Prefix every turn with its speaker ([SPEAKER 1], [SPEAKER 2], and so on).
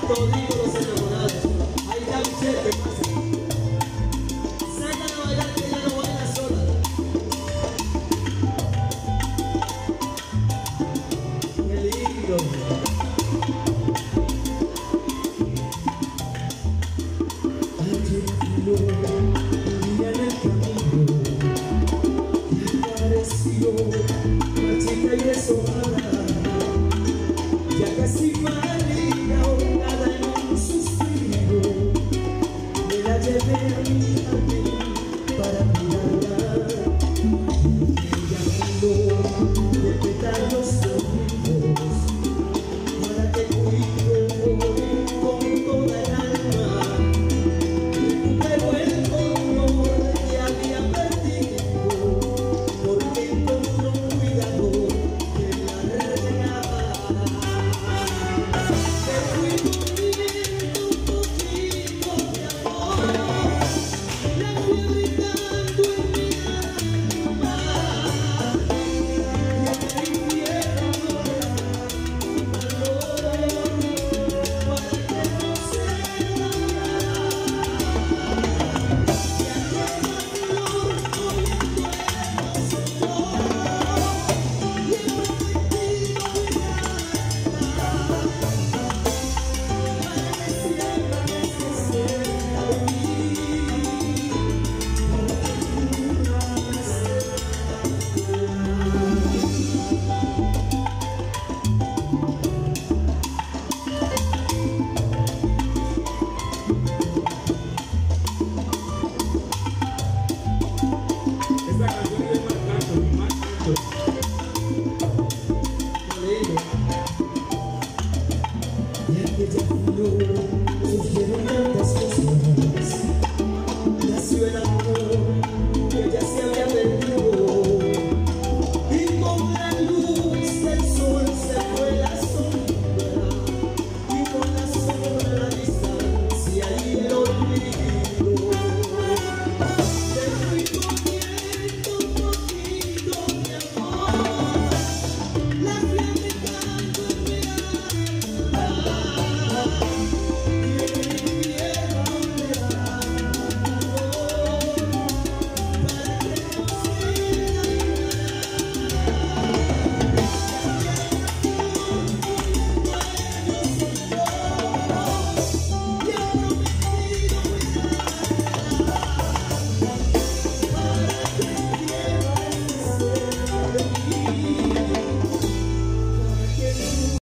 [SPEAKER 1] Toditos los enamorados. Ahí está Michelle, ¿qué pasa? Sácala a bailar que ella no baila sola. Qué lindo. Ayer fui un día en el camino y apareció marchita y deshojada, ya casi valía ahogada en un suspiro. Me la llevé a mi jardín para mirarla. Ella mandó de pétalos rojos para que cuide con toda el alma. Pero el color que había perdido, porque encontró un cuidador que la regaba. Te fui poniendo un poquito de amor, la fui gritando en mi alma, y en el infierno un valor para que no se enamorara.
[SPEAKER 2] Esta canción es más canto, más canto.
[SPEAKER 1] Y aquella flor